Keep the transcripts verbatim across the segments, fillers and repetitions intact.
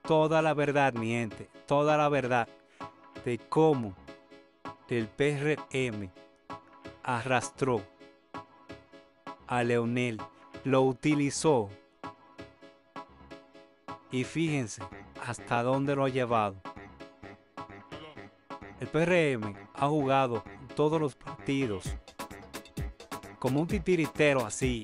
toda la verdad, mi gente, toda la verdad de cómo el P R M arrastró a Leonel, lo utilizó y fíjense hasta dónde lo ha llevado. El P R M ha jugado todos los partidos como un titiritero así.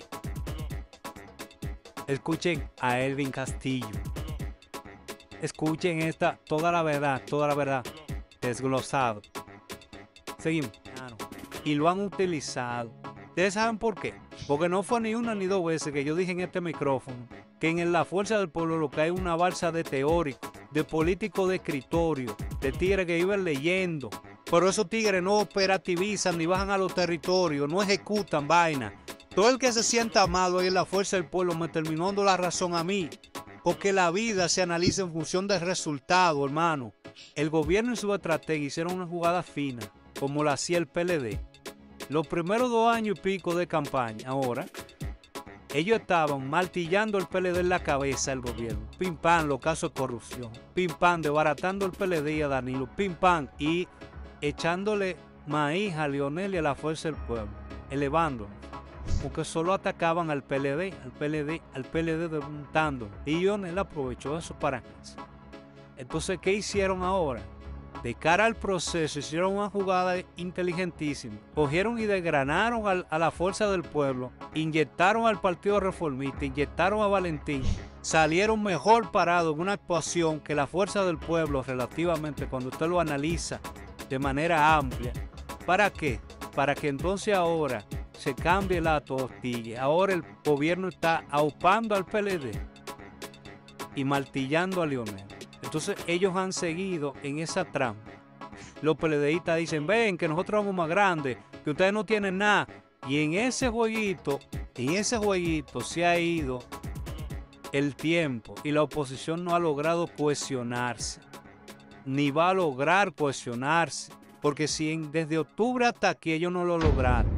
Escuchen a Elvin Castillo. Escuchen esta, toda la verdad, toda la verdad, desglosado. Seguimos. Y lo han utilizado. ¿Ustedes saben por qué? Porque no fue ni una ni dos veces que yo dije en este micrófono que en la fuerza del pueblo lo que hay es una balsa de teóricos, de políticos de escritorio, de tigres que iban leyendo. Pero esos tigres no operativizan ni bajan a los territorios, no ejecutan vaina. Todo el que se sienta amado ahí en la fuerza del pueblo me terminó dando la razón a mí. Porque la vida se analiza en función del resultado, hermano. El gobierno y su estrategia hicieron una jugada fina, como la hacía el P L D. Los primeros dos años y pico de campaña, ahora, ellos estaban martillando el P L D en la cabeza del gobierno. Pim pam, los casos de corrupción. Pim pam, desbaratando el P L D y a Danilo. Pim pam, y echándole maíz a Leonel y a la fuerza del pueblo. Elevándolo. Porque solo atacaban al P L D, al P L D, al P L D desmontando. Y Leonel aprovechó eso para eso. Entonces, ¿qué hicieron ahora? De cara al proceso, hicieron una jugada inteligentísima. Cogieron y desgranaron al, a la fuerza del pueblo, inyectaron al Partido Reformista, inyectaron a Valentín. Salieron mejor parados en una actuación que la fuerza del pueblo relativamente, cuando usted lo analiza de manera amplia. ¿Para qué? Para que entonces ahora se cambie la tortilla. Ahora el gobierno está aupando al P L D y martillando a Leonel. Entonces ellos han seguido en esa trampa. Los PLDistas dicen, ven que nosotros somos más grandes, que ustedes no tienen nada. Y en ese jueguito, en ese jueguito se ha ido el tiempo y la oposición no ha logrado cohesionarse. Ni va a lograr cohesionarse. Porque si en, desde octubre hasta aquí ellos no lo lograron,